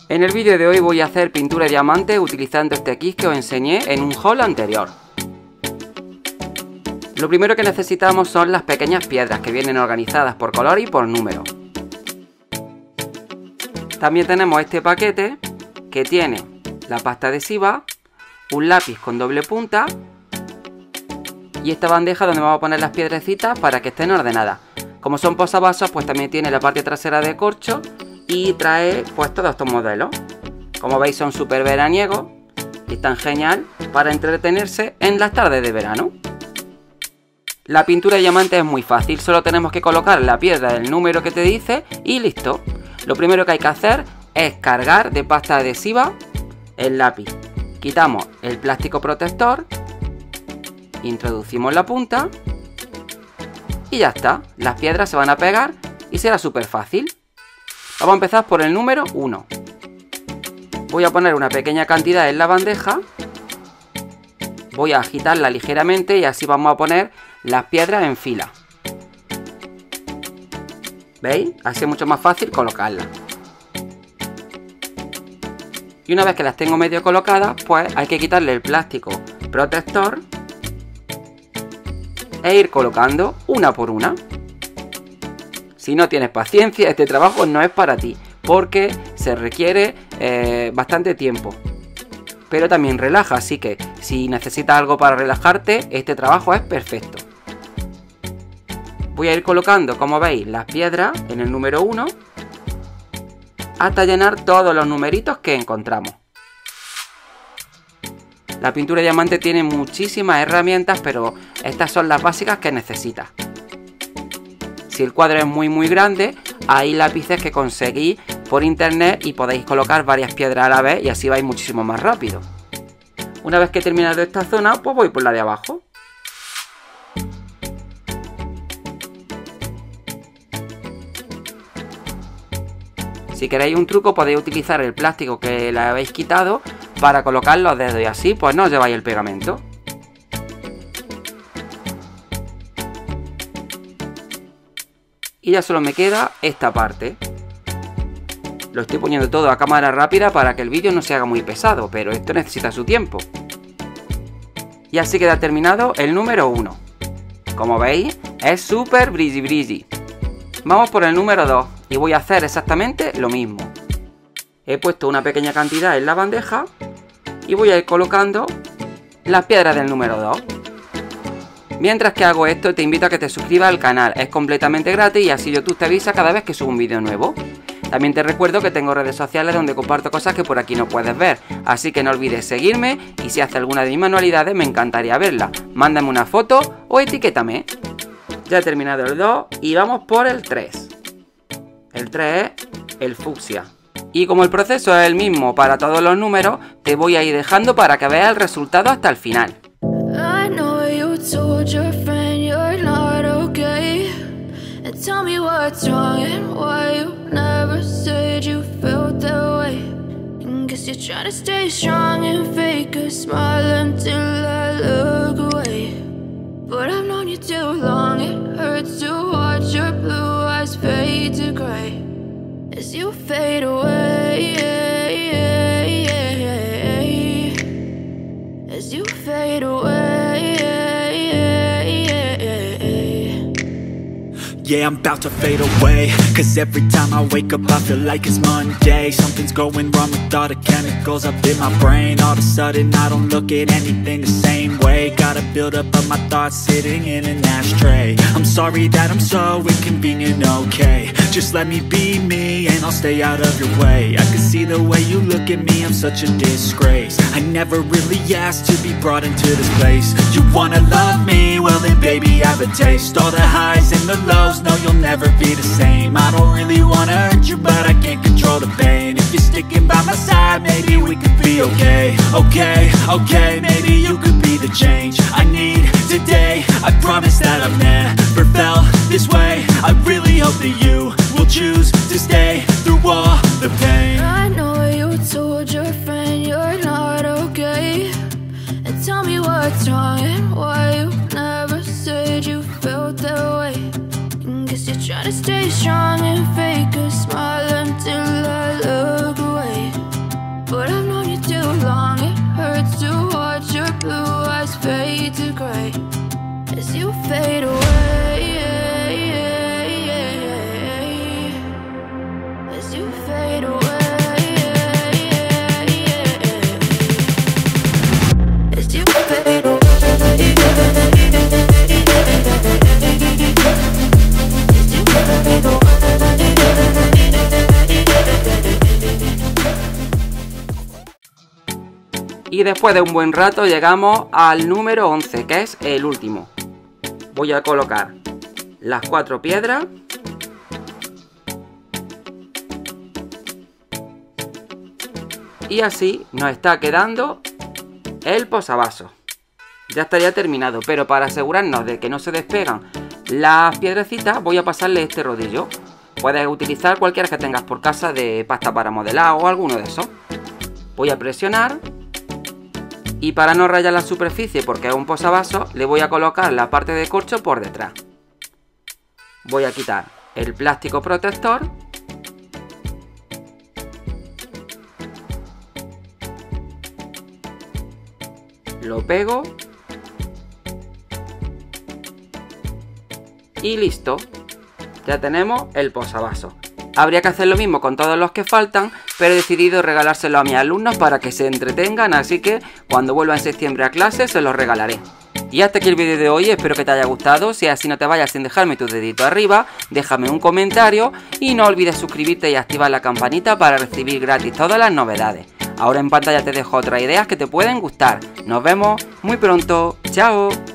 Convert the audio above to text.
En el vídeo de hoy voy a hacer pintura de diamante utilizando este kit que os enseñé en un haul anterior. Lo primero que necesitamos son las pequeñas piedras que vienen organizadas por color y por número. También tenemos este paquete que tiene la pasta adhesiva, un lápiz con doble punta y esta bandeja donde vamos a poner las piedrecitas para que estén ordenadas. Como son posavasos, pues también tiene la parte trasera de corcho y trae pues todos estos modelos. Como veis son súper veraniegos y están genial para entretenerse en las tardes de verano. La pintura de diamante es muy fácil, solo tenemos que colocar la piedra del número que te dice y listo. Lo primero que hay que hacer es cargar de pasta adhesiva el lápiz. Quitamos el plástico protector, introducimos la punta y ya está. Las piedras se van a pegar y será súper fácil. Vamos a empezar por el número 1. Voy a poner una pequeña cantidad en la bandeja. Voy a agitarla ligeramente y así vamos a poner las piedras en fila. ¿Veis? Así es mucho más fácil colocarlas. Y una vez que las tengo medio colocadas, pues hay que quitarle el plástico protector e ir colocando una por una. Si no tienes paciencia, este trabajo no es para ti, porque se requiere bastante tiempo. Pero también relaja, así que si necesitas algo para relajarte, este trabajo es perfecto. Voy a ir colocando, como veis, las piedras en el número 1 hasta llenar todos los numeritos que encontramos. La pintura de diamante tiene muchísimas herramientas, pero estas son las básicas que necesitas. Si el cuadro es muy grande, hay lápices que conseguís por internet y podéis colocar varias piedras a la vez y así vais muchísimo más rápido. Una vez que he terminado esta zona, pues voy por la de abajo. Si queréis un truco, podéis utilizar el plástico que le habéis quitado para colocar los dedos y así pues no os lleváis el pegamento. Y ya solo me queda esta parte. Lo estoy poniendo todo a cámara rápida para que el vídeo no se haga muy pesado, pero esto necesita su tiempo. Y así queda terminado el número 1. Como veis, es súper brilli. Vamos por el número 2 y voy a hacer exactamente lo mismo. He puesto una pequeña cantidad en la bandeja y voy a ir colocando las piedras del número 2. Mientras que hago esto, te invito a que te suscribas al canal, es completamente gratis y así YouTube te avisa cada vez que subo un vídeo nuevo. También te recuerdo que tengo redes sociales donde comparto cosas que por aquí no puedes ver, así que no olvides seguirme y si haces alguna de mis manualidades me encantaría verla. Mándame una foto o etiquétame. Ya he terminado el 2 y vamos por el 3. El 3 es el fucsia. Y como el proceso es el mismo para todos los números, te voy a ir dejando para que veas el resultado hasta el final. Told your friend you're not okay, and tell me what's wrong and why you never said you felt that way. And guess you're trying to stay strong and fake a smile until I look away. But I've known you too long, it hurts to watch your blue eyes fade to gray as you fade away, as you fade away. Yeah, I'm about to fade away, cause every time I wake up I feel like it's Monday. Something's going wrong with all the chemicals up in my brain. All of a sudden I don't look at anything the same way. Gotta build up of my thoughts sitting in an ashtray. I'm sorry that I'm so inconvenient, okay. Just let me be me and I'll stay out of your way. I can see the way you look at me, I'm such a disgrace. I never really asked to be brought into this place. You wanna love me? Well then baby I have a taste. All the highs and the lows, no you'll never be the same. I don't really wanna hurt you but I can't control the pain. If you're sticking by my side, maybe we could be okay. Okay, maybe you could be the change I need today. I promise that I've never felt this way. I really hope that you will choose to stay through all the pain. I know you told your friend you're not okay, and tell me what's wrong and why you never said you felt that way. And guess you're trying to stay strong and fake a smile until I look away. Y después de un buen rato llegamos al número 11, que es el último. Voy a colocar las 4 piedras. Y así nos está quedando el posavasos. Ya estaría terminado, pero para asegurarnos de que no se despegan las piedrecitas, voy a pasarle este rodillo. Puedes utilizar cualquiera que tengas por casa de pasta para modelar o alguno de esos. Voy a presionar. Y para no rayar la superficie, porque es un posavasos, le voy a colocar la parte de corcho por detrás. Voy a quitar el plástico protector. Lo pego. Y listo. Ya tenemos el posavasos. Habría que hacer lo mismo con todos los que faltan, pero he decidido regalárselo a mis alumnos para que se entretengan, así que cuando vuelva en septiembre a clase se los regalaré. Y hasta aquí el vídeo de hoy, espero que te haya gustado. Si así no te vayas sin dejarme tu dedito arriba, déjame un comentario y no olvides suscribirte y activar la campanita para recibir gratis todas las novedades. Ahora en pantalla te dejo otras ideas que te pueden gustar. Nos vemos muy pronto. ¡Chao!